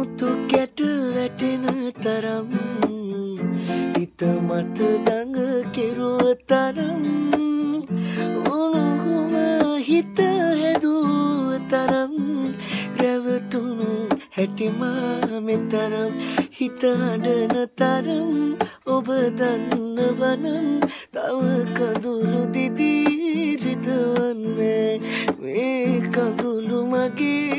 මුතු කැට වැටෙන තරම් හිත මත දඟ කෙරුව තරම් උණුහුම හිත හැදුව තරම් රැවටුණු හැටිමා මෙතරම් හිත හඬන තරම් ඔබ දන්නවනම් තව කඳුළු දිදී රිදවන්නේ මේ කඳුළු මගේ